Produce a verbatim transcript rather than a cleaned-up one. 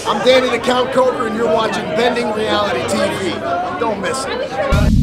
I'm Danny the Count Coker, and you're watching Bending Reality T V. Don't miss it.